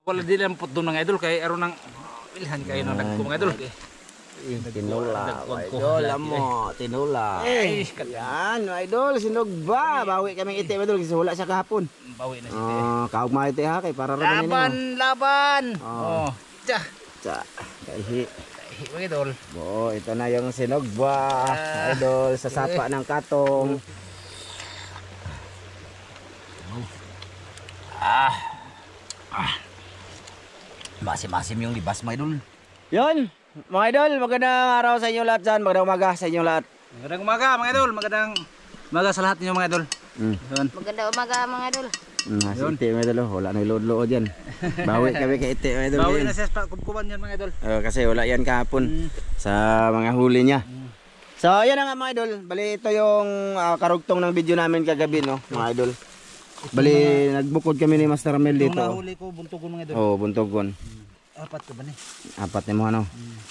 Wala di lang put doon mga idol kay aron nang bilhan kayo nang nagko mga idol. Tinula, idol, amo, tinula. Yan, idol, sinugba. Bawi kaming iti, idol, kasi wala siya kahapon. Bawi na siya. Kaugma iti ha, kay para raman laban, laban. Oh, tsa. Tsa, kaihi. Kaihi mga idol. Bo, ito na yung sinugba, idol, sa sapa ng katong. Masim-masim yung libas mga idol. Yun, mga idol, magandang araw sa inyo lahat dyan, magandang umaga sa inyo lahat. Magandang umaga mga idol, magandang umaga sa lahat ninyo mga idol. Yun. Magandang umaga mga idol. Si iti mga idol, wala na ilood-lood yan. Bawi kami kay iti mga idol. Bawi na siya sa kumkuban yan mga idol. Kasi wala yan kahapon sa mga huli niya. So yan na nga mga idol, bali ito yung karugtong ng video namin kagabi no mga idol. Bali nagbukod kami ni Master Ramel dito. Yung nahuli ko buntugon mga idol. Oo, buntugon. Apat ka ba ni? Apat ni mo ano?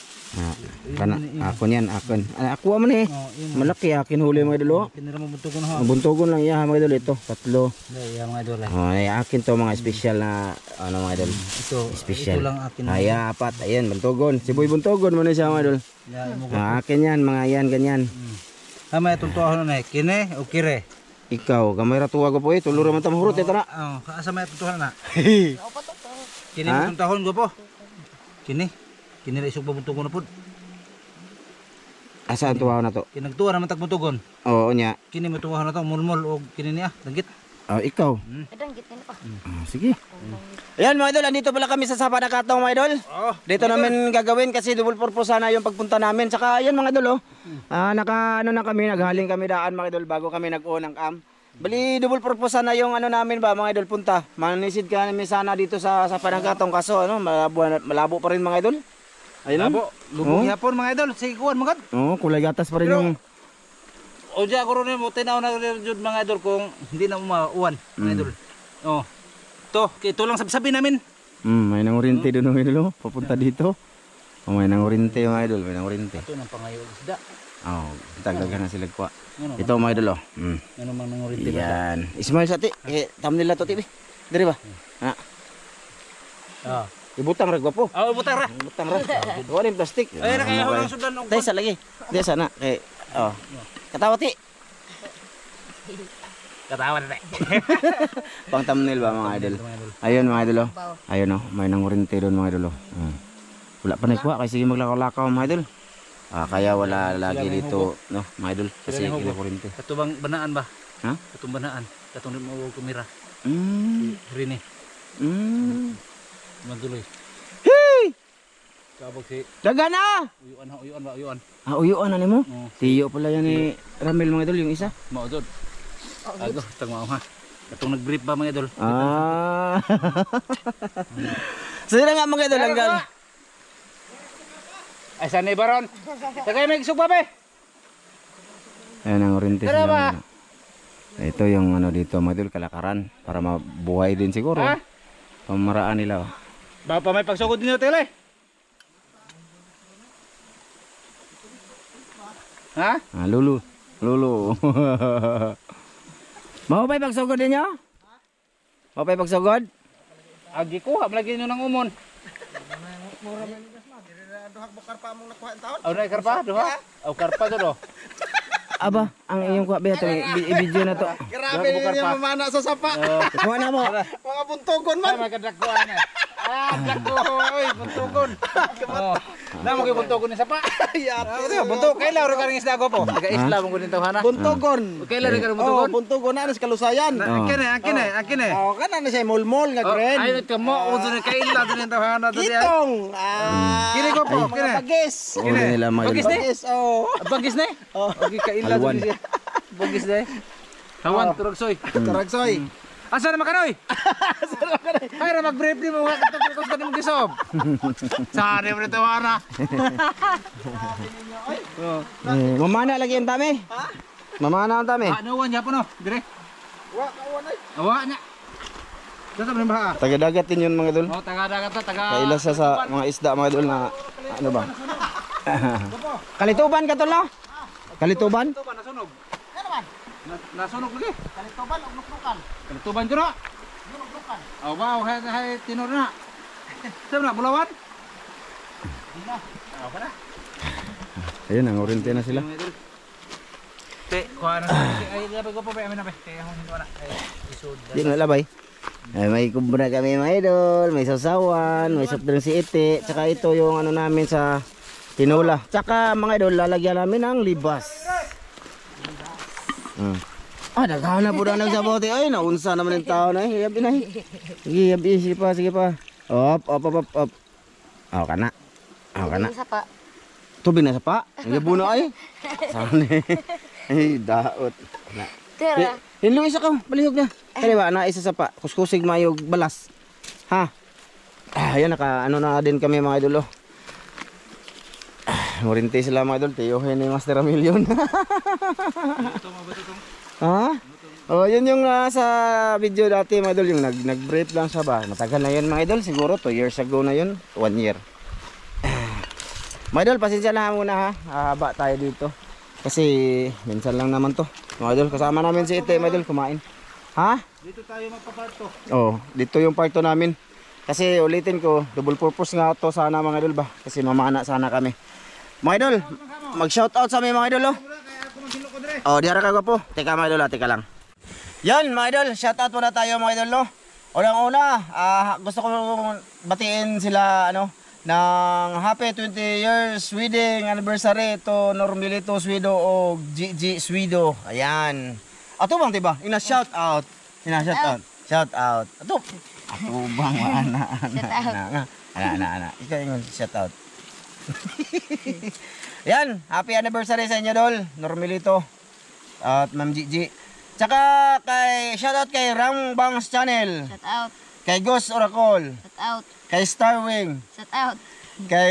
Ako niyan, akon. Ako man eh. Malaki akin huli mga idol. Kinira mo buntugon ha. Buntugon lang iya mga idol ito, tatlo. Iya mga idol. Akin to mga special na ano mga idol. Ito special. Ito lang akin. Apat, ayan buntugon. Si Boy buntugon mo na siya mga idol. Akin yan, mga yan ganyan. May tuntuhan na kine o kire. Ikaw, gamay ra tuwa ko po tuluro man ta mahurot ito na. Asa may tuntuhan na? Kini mo tuntuhan ko po. Kini ra isog buntugon na pud. Asa ang tuwa na to? Kinagtuwa naman tag buntugon. Oo nya. Kini mo tuwa na to mulmol og kini niya, danggit. Ikaw. Danggit nila pa. Sige. Ayan mga idol, andito pala kami sa Sapa ng Katong mga idol. Dito namin gagawin kasi double purpose sana yung pagpunta namin. Saka ayan mga idol naka ano na kami, naghaling kami daan mga idol bago kami nag-o ng camp. Bali double purpose sana yung ano namin ba mga idol punta. Manisid kami sana dito sa Sapa ng Katong kaso ano, malabo pa rin mga idol. Ayun Labo, lubog yapon mga idol, sige kuwan magad. Kulay gatas pa rin yung o diya ko rin mo tinaw na jud mga idol kung hindi na mauwan mga idol. Ito lang sabi namin. May nangurinte doon mga idol, papunta dito. May nangurinte mga idol, may nangurinte. Ito nang pangayo isda. Tagagan na sila kuha. Ito mga idol Ano mang nangurinte ba? Yan. Ismail sati, thumbnail na to tibi. Diri ba? Ibutang ra gwapo. Butang ra. Ibutang ra. Wala yung plastic. Ay na kaya ako lang sudan og. Dai sa lagi. Dai sana kay katawa ti. Katawa na. Pang thumbnail ba mga idol? Ayun mga idol. Ayun may nangurinte doon mga idol. Wala pa na kuha kasi sige maglakaw-lakaw mga idol. Kaya wala lagi dito no mga idol kasi kinurinte. Katubang banaan ba? Ha? Katong banaan. Katong mo kumira. Rini. Maduloy. Hey! Kabog si Daga na! Uyuan ba? Uyuan. Uyuan na nimo? Tiyo pala yan ni Ramel mga idol yung isa. Maudod. Ago, tagmao ha. Katong nag-brief ba mga idol? So yun nga mga idol hanggang. Ay sanay baron. Tagay may isog ba be? Ayan ang oriente sila. Ito yung ano dito mga idol, kalakaran para mabuhay din siguro. Pamaraan nila. Ba pa may pagsugod niyo tele? Ha? Lulu. Mau pa pagsugod ninyo? Mau pa pagsugod? Agi ko, lagi niyo nang umon. Mura man ni Gasma, dire na duhak mo karpa mong nakuha ang taon. Na karpa, duha. Karpa do. Aba, ang iyong kuha ba ito, i-video na to. Grabe ninyo mamana sa sapa. Kuha na mo. Mga buntogon man. Ay magkadagkuan eh. Dagko, oy, buntugon. Na mo kay buntugon ni sapa. Buntok kailan ro karing isda ko po. Taga isla mo kunin tawhana. Buntogon. Kailan ro karing buntugon? Buntogon na sa kalusayan. Akin eh. Kana na siya mulmol nga gren. Ay kamo uso ni kaila din tawhana to diay. Kitong. Kini ko po, kini. Bagis. Uli nila mga Bagis idol. ni? Bagis ni? Okay, kaila din siya. Bagis ni. Hawan turagsoy. Taragsoy. Asa na makanoy? Ay ra mag-brief ni mo katapos ka nimo gisob. Sari mo nito ana. Mamana lagi ang dami. Mamana ang dami. Ano wan yapon no? Dire. Wa kawan ay. Awa nya. Dito man ba? Taga-dagat din yun mga idol. Taga-dagat ta, taga. Kailas sa mga isda mga idol na ano ba? Kalituban ka tol no? Kalituban? Ito ba nasunog? Ano man? Nasunog lagi. Kalituban og nuknukan. Kalituban ko na. Nuknukan. Wow, hay tinor na. Saan na, Bulawan? Hindi na. Ako na. Ayun, ang oriente na sila. Te, kuha na. Ay, labay ko pa ba? Amin na ba? Kaya akong hindi wala. Ay, isod. Di na labay. Ay, may kumbra kami mga idol, may sasawan, may soft drink si Ite, tsaka ito yung ano namin sa tinola. Tsaka mga idol, lalagyan namin ng libas. Naghahanap po na nagsabote. Ay, naunsa naman yung tao na eh. Yabi na eh. Sige, yabi, sige pa. Op. Ka na. Isa pa. Tubig na sa pa. Ang yabo na ay. Saan eh. Ay, daot. Tira. Hinlo isa ka, balihog na. Kaya ba, na isa sa pa. Kuskusig mayog balas. Ha? Ayan, ano na din kami mga idol. Morinti sila mga idol. Tiyuhin ni Master Amilion. Ha? Oh, yun yung sa video dati mga idol. Yung nag-brief lang siya ba. Matagal na yun mga idol. Siguro 2 years ago na yun. 1 year. Mga idol, pasensya na muna ha. Haba tayo dito. Kasi minsan lang naman to. Mga idol, kasama namin si Ite mga idol kumain. Ha? Dito tayo magpaparto. Oh, dito yung parto namin. Kasi ulitin ko, double purpose nga to sana mga idol ba. Kasi mamana sana kami. Mga idol, mag-shoutout sa mga idol oh. Oh, diara ka po. Teka mga idol, teka lang. Yan mga idol, shoutout muna tayo mga idol no. Unang-una, gusto ko batiin sila ng happy 20 years wedding anniversary to Normilito Swido o Gigi Swido. Ayan. Ato bang diba? Shout out. Shout out. Ato bang ana. Ikaw yung shout out. Yan, happy anniversary sa inyo dol, Normilito at Ma'am Gigi. Tsaka shout out kay Ram Bangs Channel. Shout out. Kay Ghost Oracle. Shout out. Kay Starwing. Shout out. Kay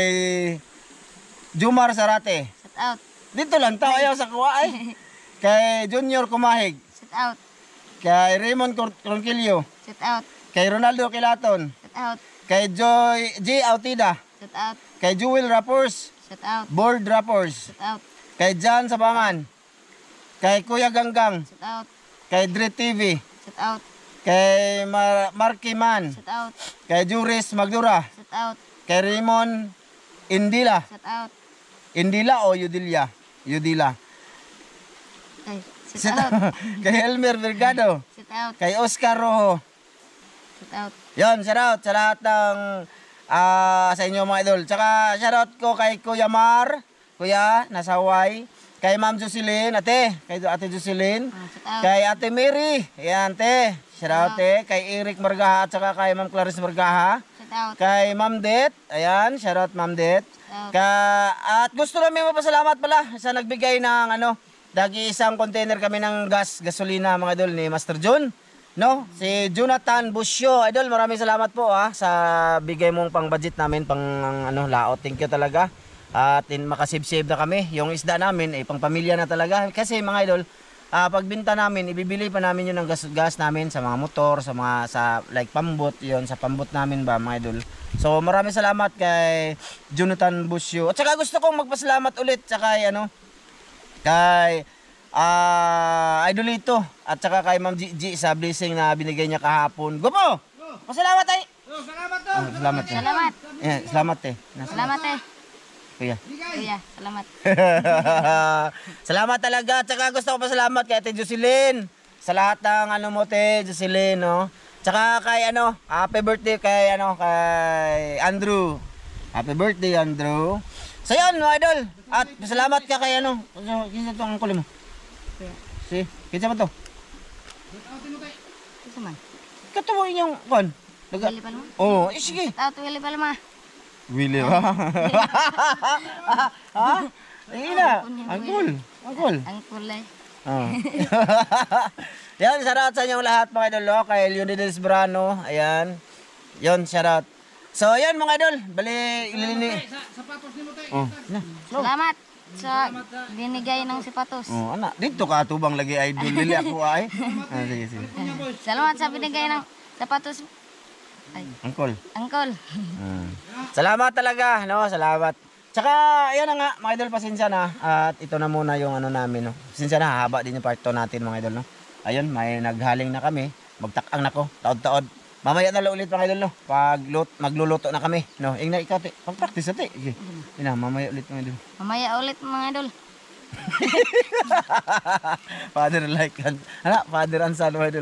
Jumar Sarate. Shout out. Dito lang tao ayaw sa kuha ay. Kay Junior Kumahig. Shout out. Kay Raymond Ronquillo. Shout out. Kay Ronaldo Kilaton. Shout out. Kay Joy G. Autida. Shout out. Kay Jewel Rappers. Shout out. Board Rappers. Shout out. Kay Jan Sabangan. Kay Kuya Ganggang. Shout out. Kay Dre TV. Shout out. Kay Marky Man. Shout out. Kay Juris Magdura. Shout out. Kay Raymond Indila. Shout out. Indila o Yudila? Yudila. Ay, shout out. Kay Elmer Vergado. Shout out. Kay Oscar Rojo. Shout out. Yon, shout out sa lahat ng sa inyo mga idol. Tsaka shout out ko kay Kuya Mar, Kuya, nasa Hawaii. Kay Ma'am Jocelyn, kay Ate Jocelyn. Shout out. Kay Ate Mary, ayan te. Shout out te. Kay Eric Margaha at saka kay Ma'am Clarice Margaha. Shout out. Kay Ma'am Det, ayan, shout out Ma'am Det. Shout out. At gusto namin mapasalamat pala sa nagbigay ng dagi isang container kami ng gasolina mga idol ni Master John. No, si Jonathan Busio, idol, maraming salamat po sa bigay mong pang budget namin pang laot. Thank you talaga. At makasave-save na kami. Yung isda namin pang pamilya na talaga kasi mga idol, pagbenta namin, ibibili pa namin yun ng gas namin sa mga motor, sa like pambot, yon sa pambot namin ba mga idol. So maraming salamat kay Jonathan Busio. At saka gusto kong magpasalamat ulit sa kay kay Idolito at saka kay Ma'am Gigi sa blessing na binigay niya kahapon. Gopo! Pasalamat ay! Salamat to! Salamat. Salamat. Salamat Salamat eh. Kuya. Kuya, salamat. Salamat talaga. Tsaka gusto ko pasalamat kay Ate Jocelyn. Sa lahat ng mo te, Jocelyn, no. Tsaka kay happy birthday kay kay Andrew. Happy birthday, Andrew. So yun, mga idol. At salamat ka kay kinsa tong angkol mo? Si, kinsa man to? Isa man. Katuwa inyong kon. Willie Palma. Oh, sige. Shout out to Willie Palma. Willie ba? Ha? Ina, angkol. Angkol. Ang kulay. Yan, shoutout sa inyong lahat mga idol, kay Leonidas Brano, ayan. Yon, shoutout. So, ayan mga idol, bali ililini. Sapatos ni mo tayo. Oh, na. Salamat sa binigay ng sapatos. Oh, ana, dito ka tubang lagi idol lili ako ay. Sige. Salamat sa binigay ng sapatos. Ay, Angkol. Angkol. Salamat talaga, no? Salamat. Tsaka, ayan na nga, mga idol, pasensya na. At ito na muna yung namin, no? Pasensya na, haba din yung part 2 natin, mga idol, no? Ayun, may naghaling na kami. Magtakang na ko, taod-taod. Mamaya na lang ulit mga idol, no? Pag magluluto na kami, no? Ingna ikaw, te. Pag-practice na, te. Sige. Ina, mamaya ulit mga idol. Mamaya ulit mga idol. Father like ano? Father and son mga idol.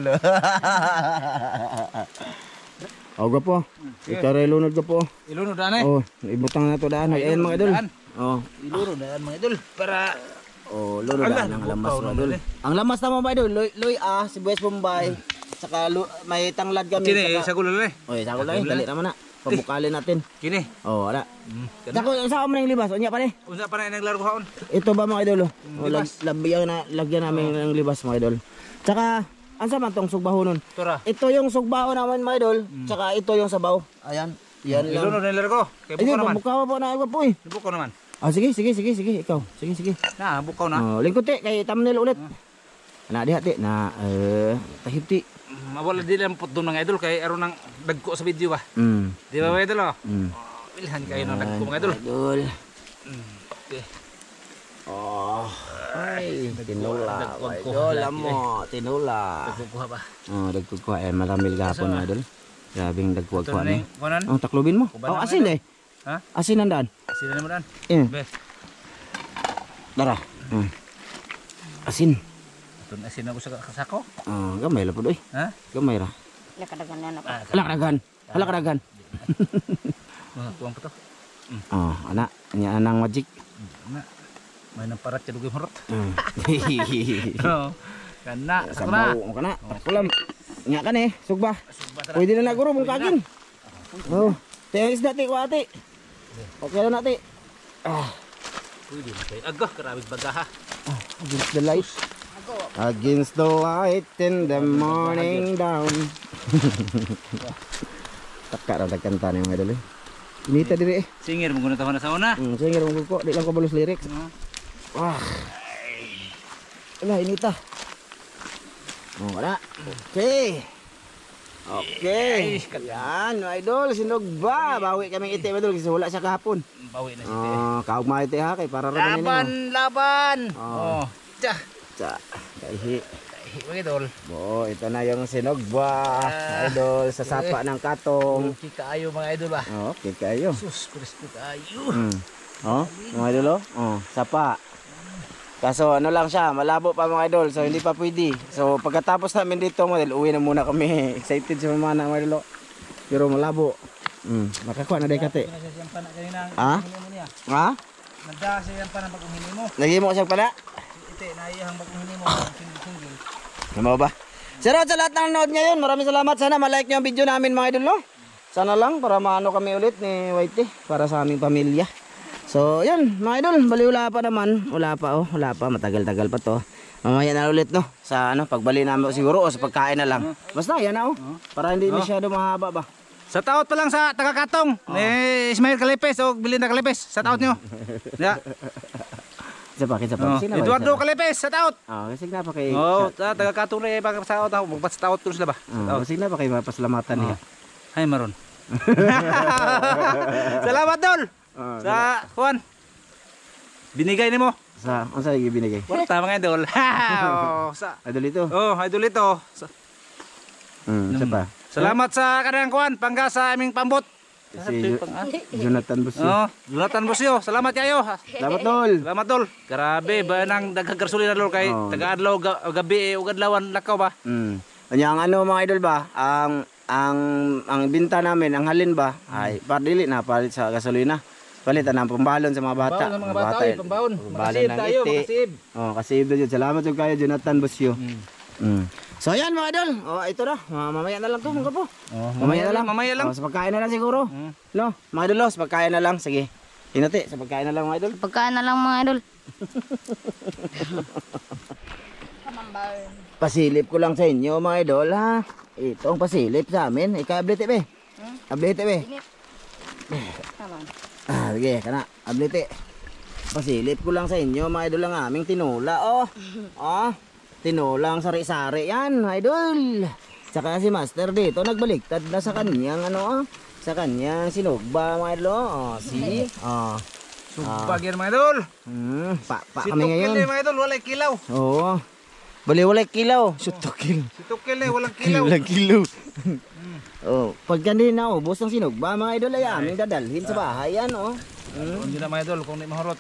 Oh, gapo. Ikaw rin lunod gapo. Ilunod daan eh. Oh, ibutang na to daan. Ayan mga idol. Oh. Ilunod daan mga idol. Para Lunod daan ang lamas mga idol. Ang lamas na mga idol, Loy Sibuyas Bombay. Saka may tanglad kami. kini sa gulo eh. Oy, sa kulay, dali naman na. Pabukalin natin. Kini. Oh, wala. Sa mo nang libas, unya pa ni. Unsa pa na naglargo haon? Ito ba mga idol? Oh, lagyan namin ng libas mga idol. Tsaka ansa man tong sugbaho nun? Tura. Ito yung sugbaho naman mga idol. Tsaka ito yung sabaw. Ayan. Yan lang. Ilunod na largo. Kay Ay, bukaw naman. bukaw po na iba po eh. Bukaw naman. Ah, sige, ikaw. Sige. Na, bukaw na. Oh, lingkod te kay thumbnail ulit. Na diha te na tahipti. Mawala di lang put doon mga idol kay aron nang dagko sa video ba. Di ba mga idol oh? Bilhan kayo ng dagko mga idol. Idol. Okay. Oh. Ay, tinula. Idol mo, tinula. Dagkuha ba? Oh, dagkuha eh maramil gapon mga idol. Grabing dagkuha Ito ni. na kunan. Oh, taklobin mo. Kubanan Oh, asin eh. Ha? Asin nandan. Sila naman dan. Eh, Be. dara. Asin. Ito na sinago sa sako. Ah, gamay la pud oy. Ha? Gamay ra. Lakadagan na ako. Hala kadagan. Kuwang pa to. Oh, ana, nya anang magic. Na. May nang parat sa dugay horot. Sa Oo. Kana, sako na. bawo kana. Kulam. Nya kan eh, sugba. Pwede na naguro mong kagin. Oh, tayos na ti ko ate. Okay na nati. Pwede na kayo. Agah, karabig baga ha. Against the light. Against the light in the morning dawn. Taka ra kanta ni mga dali. Inita diri eh. Singir mo guna na sa una. Sige ra ko, di lang ko balos lyrics. Wah. Ala inita. Oh, wala. Okay. Okay. Yan, no, idol, sinog ba? Bawi kaming iti idol kasi wala siya kahapon. Bawi na si Kaugma iti ha kay para ra Laban! Oh. Tsa. Sa kaihi. Mga idol. Bo, ito na yung sinog ba? Idol sa sapa ng katong. Okay kaayo mga idol ba? Okay kayo. Sus, Kristo kaayo. Oh, mga idol oh. Sapa. Kaso ano lang siya, malabo pa mga idol, so hindi pa pwede. So pagkatapos namin dito mga idol, uwi na muna kami. Excited sa mga mga idol. Pero malabo. Makakuha na day kate. Ha? Ha? Nagda siya yan pa ng pag-umini mo. Lagi mo siyang pala? Ite, naiyahang pag-umini mo. Single. Ano ba? Shoutout sa lahat ng nanood ngayon. Maraming salamat. Sana ma-like nyo ang video namin mga idol, no? Sana lang para maano kami ulit ni Whitey para sa aming pamilya. So, yan mga idol, bali wala pa naman. Wala pa, matagal-tagal pa to. Mamaya na ulit, no? Sa ano, pagbali namin siguro o sa pagkain na lang. Basta, yan na, para hindi masyado mahaba ba. Sa taot pa lang sa Tagakatong ni Ismail Calipes o Belinda Calipes. Sa taot nyo. Yeah. Isa pa. Eduardo Calipes, sa taot. Kasi na pa kay... Sa Tagakatong na yung sa taot ako. Magpat sa taot ko sila ba? Kasi na pa kay mapasalamatan niya. Ay, maron. Salamat, Dol. Sa Juan. Binigay ni mo. Sa, ano sa binigay? Wala mga idol. Sa Idol ito? idol ito. Isa pa. Salamat sa kanang Juan, pangga sa aming pambot. Si Jonathan Busio. Jonathan Busio. Salamat kayo. Salamat, Dol. Salamat, Dol. Grabe ba nang daghagarsulina Dol kay taga-adlaw gabi ug adlawan lakaw ba? Ang ano mga idol ba? Ang binta namin, ang halin ba? Ay, dili na palit sa gasolina. Palitan ng pambalon sa mga bata. Pambalon sa mga bata, pambalon. Makasib tayo, makasib. Kasib na dyan. Salamat yung kayo, Jonathan Busio. So ayan mga idol. Ito na. Mamaya na lang to, mga po. Mamaya na lang. Sa pagkain na lang siguro. No, mga idol, sa pagkain na lang. Sige. Hinati, sa pagkain na lang mga idol. Pagkain na lang mga idol. Pasilip ko lang sa inyo mga idol ha. Ito ang pasilip sa amin. Ika-ablite be. Ablite be. Sige, kana. Ablite. Pasilip ko lang sa inyo mga idol ang aming tinula. Tinulang sari-sari yan, idol. Saka si Master dito nagbaliktad na sa kanyang sa kanyang sinugba mga idol. See? Sugbag yan mga idol. Pa kami ngayon. Mga idol, walay kilaw. Oo. Bali wala kilaw. Shoot to kill. Si Tukil eh, walang kilaw. Kilaw kilo. Oh, pag hindi na ubos ang sinugba mga idol ay aming dadalhin sa bahay yan oh. Hindi na mga idol kung di mahurot.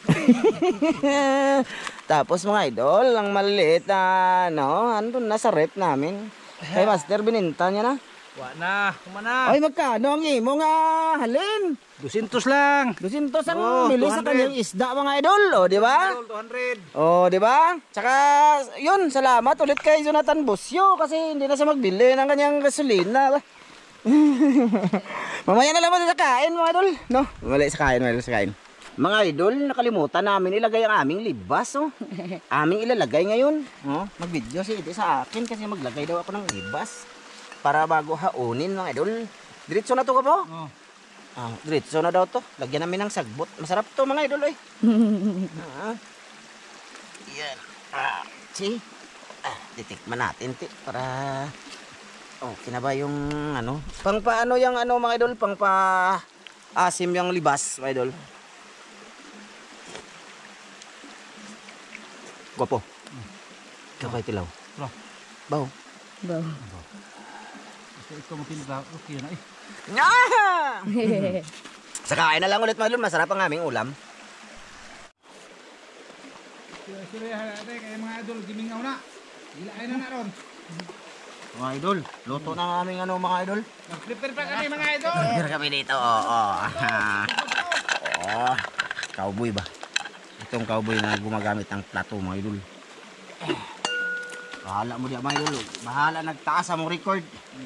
Tapos mga idol, ang maliliit na andun na sa rep namin. Kay Master bininta niya na. Wa na, kumana. Ay magkano ang imo nga halin? 200 lang. 200 ang Oh, bili sa 200. kanyang isda mga idol, oh, di ba? 200. Oh, di ba? Tsaka yun, salamat ulit kay Jonathan Busyo kasi hindi na siya magbili ng kanyang gasolina. Mamaya na lang mo sa kain mga idol, no? Mali sa kain, mali sa kain. Mga idol, nakalimutan namin ilagay ang aming libas, oh. Aming ilalagay ngayon. Oh, mag-video si Ide sa akin kasi maglagay daw ako ng libas para bago haunin mga idol. Diretso na to ka po? Oh. Ah, diretso na daw to. Lagyan namin ng sagbot. Masarap to mga idol, eh. Yan. See? Titikman natin, para okay na ba yung ano? Pang paano yung ano mga idol? Pang pa asim yung libas, mga idol. Gwapo. Kakay tilaw. Bro. Baw. Ito mo tinda, okay na eh. Sakain na lang ulit mga idol. Masarap ang aming ulam. Sila kaya mga idol, gimingaw na. Gilain na ron. Mga idol, luto na ang aming ano mga idol. Nag-prepare pa kami mga idol. Meron kami dito, oo. Oh, cowboy ba? Itong cowboy na gumagamit ng plato mga idol. Bahala mo diya mga idol. Bahala nagtaas ang record.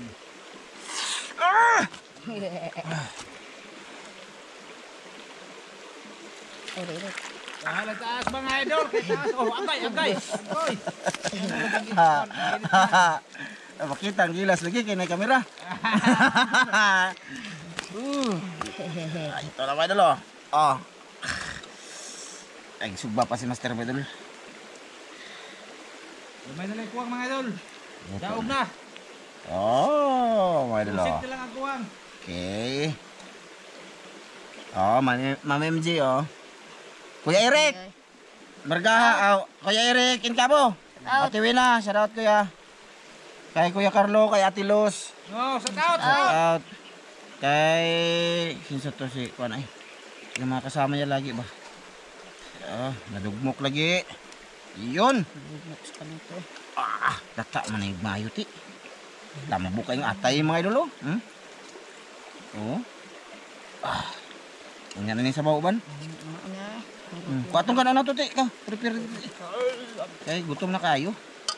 Bahala taas mga idol. Taas. Oh, agay. Makita ang gilas lagi kay na kamera. Ay, ito na mga idol oh. Oh. Ay, sugba pa si Master mga idol. May nalang kuwang mga idol. Daog na. Oh, mga idol oh. Usik na lang ang kuwang. Okay. Oh, Ma'am MJ oh. Kuya Eric. Margaha, Kuya Eric, inkabo. Ate Wina, shout out kuya. Kay Kuya Carlo, kay Ate Luz. No, shout out. Shout out. Kay sinsa to si kuan ay. Yung mga kasama niya lagi ba? Oh, nadugmok lagi. Yun. Data man ay mayo ti. Lambo kayong atay mga idol oh. Oh. Unya na ni sa bawban. Kuatong ka na to ti ka. Prepare. Okay, gutom na kayo.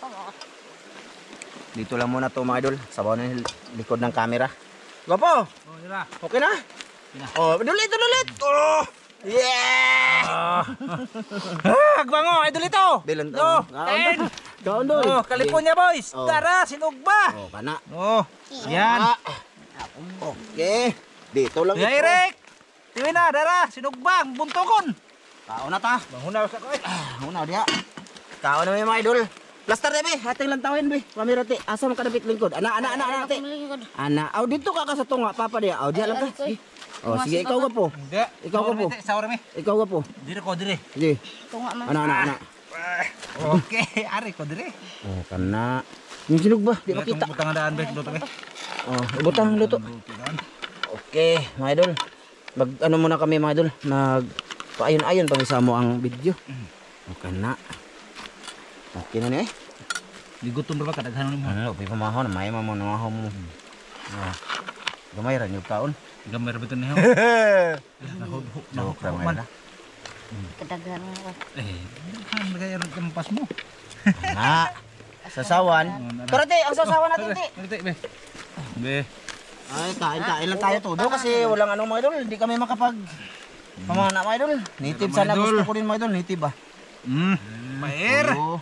Dito lang muna to mga idol. Sabaw na yung likod ng camera. Gopo. Oh, dira. Okay na? Oh, dulit. Oh! Yeah! Agbango, idol ito. Bilan No, Kaon Kaon doy. Oh, California boys. Oh. Tara, sinugba. Oh, kana. Oh, yan. Okay. Dito lang Kuya Eric. Tiwi na, dara, sinugba, ang buntukon. Kaon na ta. Mangunaw sa ko eh. Una dia. Kaon na may mga idol. Plaster be, ating lantawin be. Kamera ti, asa man kadapit lingkod. Ana. Ti. Ana, aw dito ka sa tunga papa dia. Aw dia lang ka. Sige. Oh, sige ikaw ka po. Hindi. Ikaw ka po. Saur mi. Ikaw ka po. Dire ko dire. Sige. Tunga man. Ana. Okay, ari ko dire. Oh, kana. Yung sinog ba? Di makita. Butang daan be, luto be. Oh, butang luto. Okay, mga idol. Mag ano muna kami mga idol. Nag paayon-ayon pang mo ang video. Okay na. Okay na ni eh. Digutom ba kadaghanon mo? Ano, pay pamahon, may mamahon mo. Ah. Gamay ra yung kaon. Gamay ra biton niyo. Nahuk ra man. Kadaghan mo. Han gaya ron kampas mo. Na. Sasawan. Pero te, ang sasawan natin te. Nagti be. Be. Ay, kain lang tayo todo kasi walang anong mga idol, hindi kami makapag pamana mga idol. Native sana gusto ko din mga idol, native ba? Maer. Oo.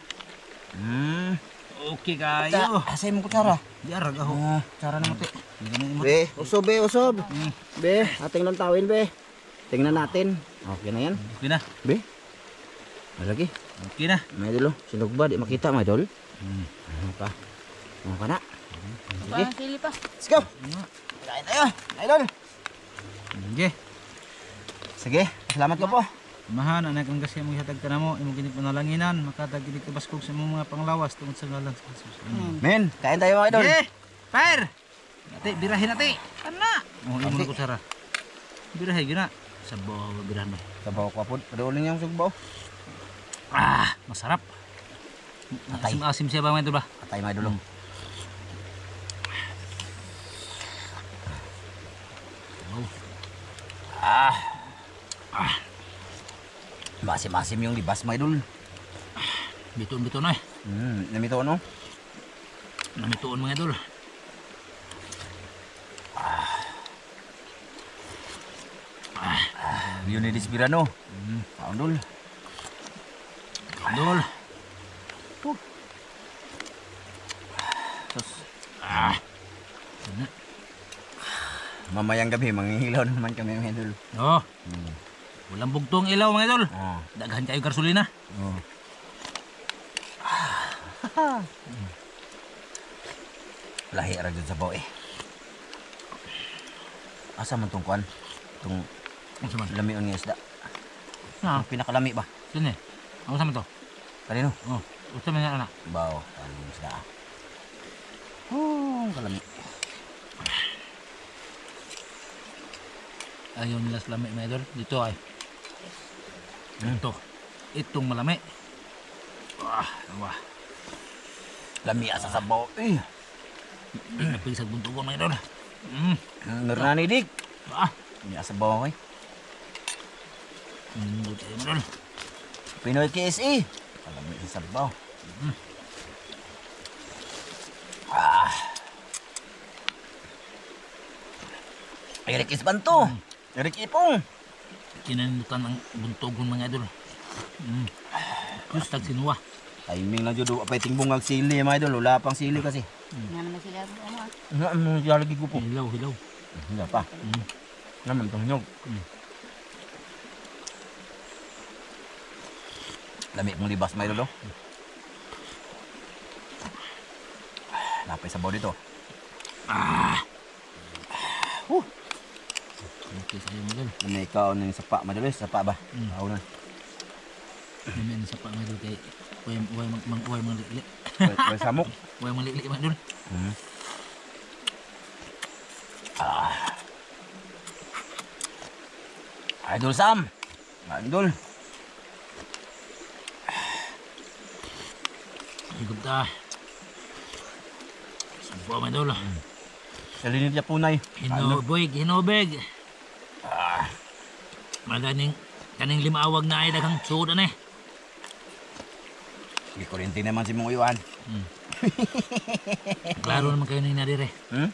Okay kayo. Asay mo kutsara. Di arag ako. Oh, tsara na mo te. Be, usob. Be, ating lantawin be. Tingnan natin. Okay na yan. Okay na. Be. Malagi. Okay na. Mga idol, sinog ba? Di makita mga idol. Ano pa? Ano ka na? Sige. Sili pa. Let's go. Kain tayo. Mga idol. Okay. Sige, salamat ko po. Mahan anak ang gasya mo ihatag kanamo imong gini panalanginan makatag gid kabaskog sa imong mga panglawas tungod sa ngalan sa Jesus. Men, kain tayo mga idol. Fire. Ate birahin ate. Ana. Oh imo na kutsara. Birahin gyud na. Sabaw birahan ba. Sabaw ko po. Padulin yung sugbaw. Ah, masarap. Asim siya ba mga idol ba? Atay mga idol. Masim-masim yung libas mga idol. Biton-biton na eh. Namito no? Namituon mga idol. Yun ni Disbirano. Kaundol. Idol. Sus, Ano? mamayang gabi manghihilaw naman kami mga idol. Oh. Walang bugtong ilaw mga idol. Oh. Daghan kayo gasolina. Oh. Lahi ra jud sa baw eh. Asa man tong kuan? Tong Ano man? lamion nga isda. Ah, Ang pinakalami ba? sini. Ano sa man to? Kanino? Oh, usa man yan anak. Baw, kanin isda. Oh, kalami. Ayaw nila sa lami mga idol. Dito ay. Ito. Itong malami. Wah. Lami asa sa baw. Eh. Napisag buntugon mga idol. Nernani dik. Ah. Ni asa baw eh. Buti mga idol. Pinoy KSE. Kalami sa baw. Eric Isbanto. Eric Ipong. Kinanimutan ang buntugon mga idol. Tag sinuwa. Timing lang jud apay tingbungag sili mga idol. Wala pang sili kasi. Nga naman sila ano ah. Nga ano lagi ko po. Hilaw. Wala pa. Naman tong nyog. Lami mong libas mga idol. Napay sabaw dito. Okay sa'yo mga idol. May ikaw ng sapa madalis. Sapa ba? Ako na. Namin sa pa mga idol kay Huwag manglikli. May samok. Huwag manglikli mga idol. Idol Sam. Idol. Higop ta. Subo mga idol. Salinit niya punay. Hinobeg. Maganing kaning limaawag na ay daghang sudan eh. Di kurinti naman si mong uyuan. Klaro naman kayo na inadire.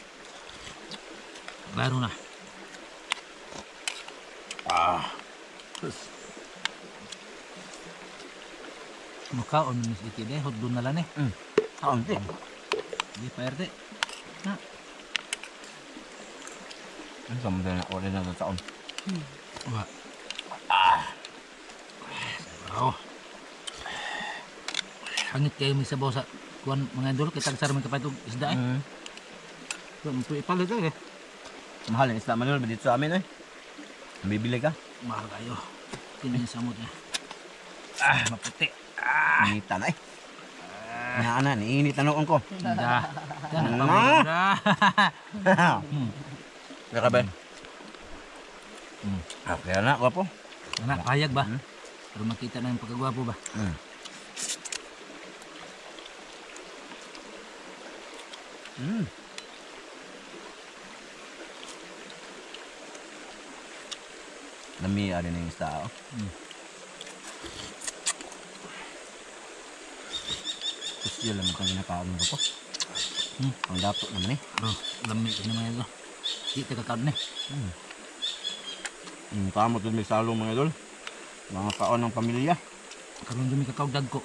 Klaro na. Makaon mo si Ikide, hotdon na lang eh. Kaon ti. Di perte. Na. Ano sa mga na order na sa taon? Wa. Wow. Hangit kayo may sabaw sa kuan mga idol kay tagsar man kapatog isda eh. So, ipalit eh. Mahal yung isla manol dito sa amin eh. Bibili ka? Mahal kayo. Kini samot niya. Maputi. Inita na eh. Naanan, iinit na noon ko. Da. Da. Kaya ka ba? Kaya na, gwapo. Anak, payag ba? Para makita na yung pagkagwapo ba? Lami ada na yung isda oh. Tapos yun lang itong ginakaon ko po. Ang dapo naman eh. Lami ka naman ito. Di tagakaon eh. Kamot doon may salong mga idol. Mga kaon ng pamilya. Karoon dumi kakawdag ko.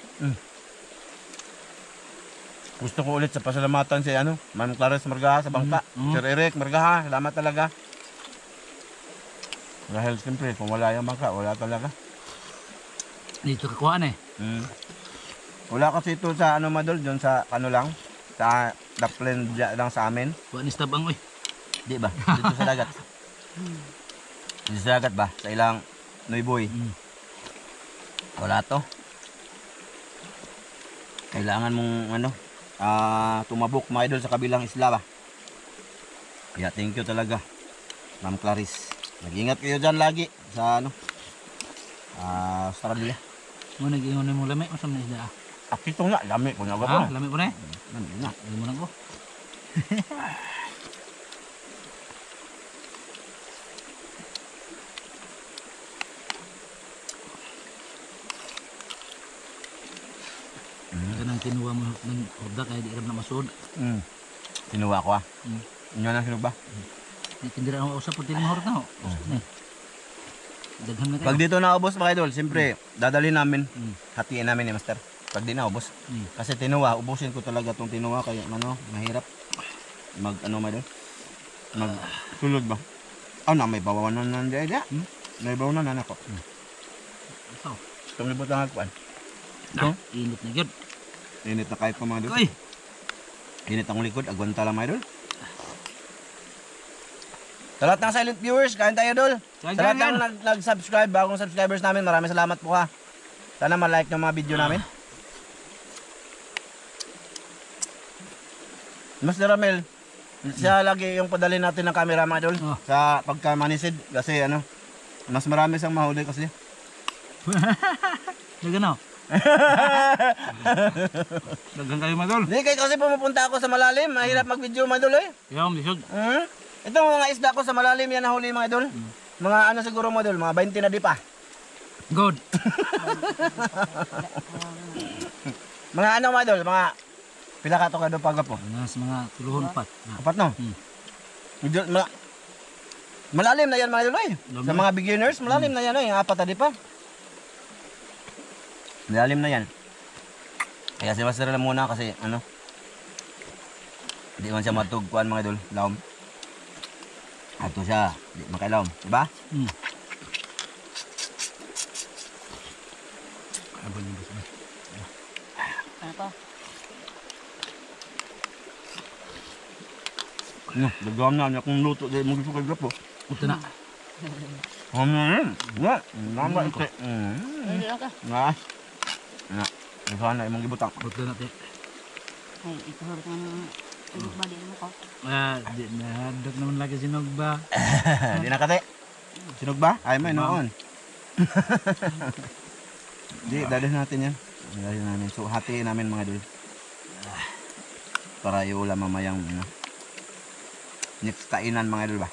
Gusto ko ulit sa pasalamatan si ano, Ma'am Clarice Margaha sa bangka. Sir Eric Margaha, salamat talaga. Dahil siyempre, kung wala yung bangka, wala talaga. Dito kakuhaan eh. Wala kasi ito sa ano madol, dyan sa ano lang, sa Duckland lang sa amin. Kuhaan ni Stabang oy. Di ba? Dito sa dagat. Dito sa dagat ba? Sa ilang Noiboy. Wala to. Kailangan mong ano, tumabok mga idol sa kabilang isla ba. Kaya thank you talaga, Ma'am Clarice. Mag-ingat kayo dyan lagi sa ano, Australia. Mo nag-ingon mo lami o sa mga isda. Akito nga, dami ko na ako. Lami po na eh. Dami na. Lami mo na ko. Kanang kinuha mo ng hurda kaya di aram na masud. Tinuwa ko Inyo na sinug ba? Tindira ang usap po tinimahor na ho. Daghan na kayo. Pag dito naubos mga idol, siyempre dadalhin namin, hatiin namin ni Master. Pag di naubos, kasi tinuwa, ubusin ko talaga tong tinuwa kaya ano, mahirap mag ano mga idol, mag sulod ba? Na may bawawan na nandiyan dia. May bawawan na nako. Ito. Itong libot lang agpuan. Init na gyud. Init na kahit pa mga idol. Koy. Init ang likod, agwanta lang mga idol. Sa lahat ng silent viewers, kain tayo dol. Sa lahat ng nag-subscribe, bagong subscribers namin, maraming salamat po ha. Sana ma-like ng mga video namin. Master Ramel, siya lagi yung padali natin ng camera mga idol sa pagka-manisid kasi ano, mas marami siyang mahuli kasi. Daghan na. Daghan kayo madol. Hindi kayo kasi pumupunta ako sa malalim, mahirap mag-video mga idol eh. Yaw misud. Ito mga isda ko sa malalim yan nahuli mga idol. Mga ano siguro mga idol, mga 20 na di pa. Good. Mga ano mga idol, mga pila ka to kada pagapo. Nas mga tuluhon pat. Apat no? Medyo, malalim na yan mga idol eh. Sa mga beginners, malalim na yan eh. Apat na di pa. Malalim na yan. Kaya si Master lang muna kasi ano, hindi man siya matugkuan mga idol, laom. Ato siya, di makailaom, diba? Abon yung gusto. Ano to? Dagam na akong luto, di mo gusto kay gapo. Ito na. Nga, namba ito. Hindi lang ka. Nga. Nga, ito na imong gibutang. Ito na te. Ay, ito harap ng bali mo ko. Di nahadak naman lagi sinog ba? Di na kate. Sinog ba? Ay may noon. Di, dadalhin natin yan. Dadalhin namin. So, hatiin namin mga idol. Para iulam mamayang next kainan mga idol ba?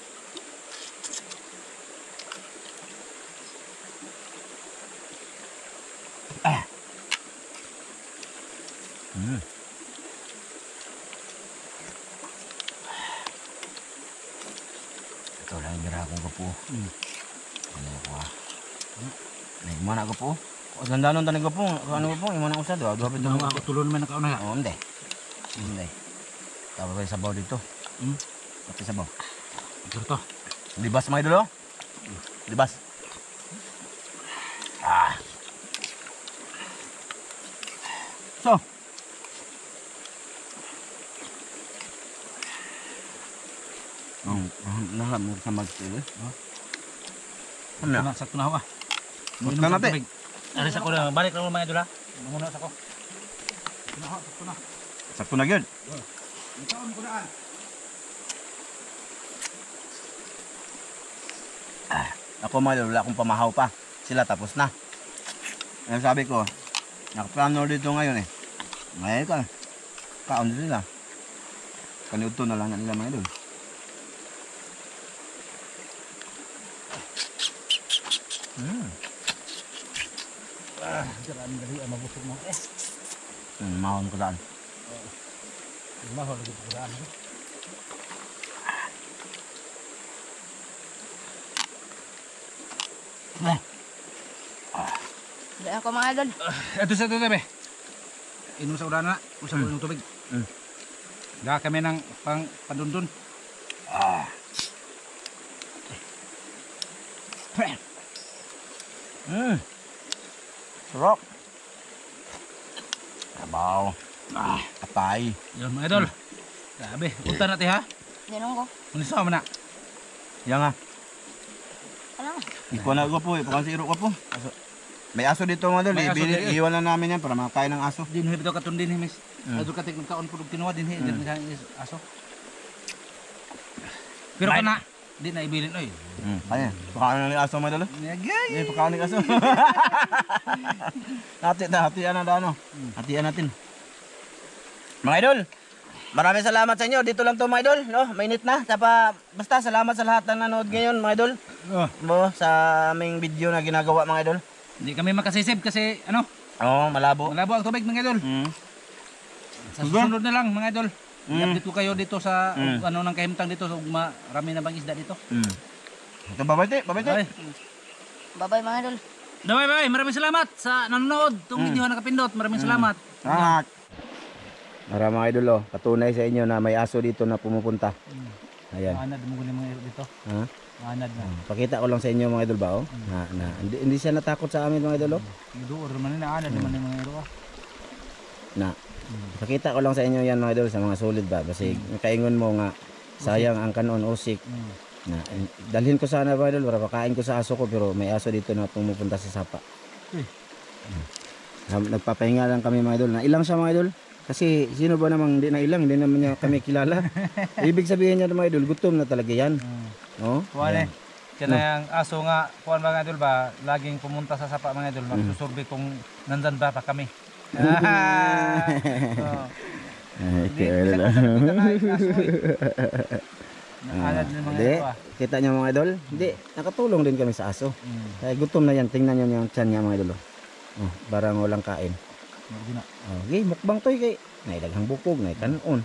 Ito lang yung akong kapo. Ano ko Nagmana ko po. Gandanon tani ko po. Ano ko po? Imana usad. Dua pito Nang ako tulon naman nakauna nga. hindi. Hindi. Tapos may sabaw dito. Pati sabaw. Ito to. Libas mga idol. Libas. So. Naham mo sa mag-tilo. Ano? Sakto na ako ah. Buksan natin. Aris ako na. Balik lang mga idol ha. Muna sa ko. Sakto na. Sakto na yun. Ikaw mo kunaan. Ako mga idol, wala akong pamahaw pa. Sila tapos na. Ang sabi ko, nakaplano dito ngayon eh. Ngayon ka. Kaon din sila. Kaniuto na lang na nila mga idol. Jarang dali ang mabusog mo. Mahon ko daan. Mahal lagi kuraan. Hindi ako mga idol. Ito sa ito tabi. Inom sa urana. Usap ko yung tubig. Gaka kami ng pandundun. Sarap. Trabaho. Atay. Yun mga idol. Grabe. Punta natin ha. Dinong ko. Unisa mo na. Yan nga. Ano? Ikaw na ko po. Ikaw si Iro ka po. May aso dito mga idol. May aso dito. Iwan na namin yan para makain ng aso. Dinhi bitaw katong dinhi mis. Adto ka tek nagkaon pud og tinuwa dinhi aso. Pero kana di na ibilin oy. Kaya, pakain na ng aso mga idol. Nagay. Yan, pakain ng aso. Hatian na ano. Hatian natin. Mga idol, maraming salamat sa inyo. Dito lang to mga idol, no? Mainit na. Basta salamat sa lahat ng nanood ngayon mga idol. Sa aming video na ginagawa mga idol. Hindi kami makasisib kasi ano, Oo, malabo. malabo ang tubig mga idol. Sa susunod na lang mga idol. I-update ko kayo dito sa ano ng kahimtang dito so marami na bang isda dito. Ito babay. Ay. Bye-bye mga idol. Bye. Maraming salamat sa nanonood. Itong video na nakapindot. Maraming salamat. Salamat. Para mga idol, patunay sa inyo na may aso dito na pumupunta. Ayan. Anad mo kunin mga dito. Ha? Anad na. Pakita ko lang sa inyo mga idol ba, hindi siya natakot sa amin mga idol, Duor man na anad naman yung mga iro. Pakita ko lang sa inyo yan mga idol sa mga solid ba. Kasi kaingon mo nga, sayang ang kanon usik. Dalhin ko sana mga idol para pakain ko sa aso ko pero may aso dito na pumupunta sa sapa. Nagpapahinga lang kami mga idol. Na ilang siya mga idol? Kasi sino ba namang hindi na ilang, hindi naman niya kami kilala. Ibig sabihin niya mga idol, gutom na talaga yan. No? Kuan eh. Kaya yung aso nga, kuan mga idol ba, laging pumunta sa sapa mga idol, magsusurvey kung nandan ba pa kami. Anad ng mga iro. Kita niyo mga idol? Hindi, nakatulong din kami sa aso. Kaya gutom na yan, tingnan niyo yung tiyan niya mga idol. Parang walang kain. Okay, mukbang toy kay naidaghang bukog, nay kanon.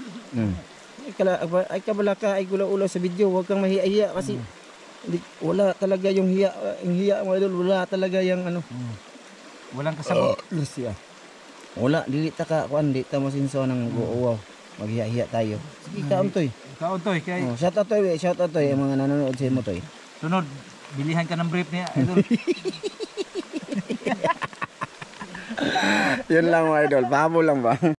Ay kabala ka ay gula-ula sa video, wag kang mahiya kasi wala talaga yung hiya mga idol, wala talaga yung ano. Walang kasabot. Lucia. Wala, dili ta ka kuan, di ta masinso nang guuwaw. Maghiya-hiya tayo. Sige kaon toy. Kaon toy kay Shout out toy ang mga nanonood sa imo toy. sunod bilihan ka ng brief niya idol. Yun lang mga idol, pabo lang ba?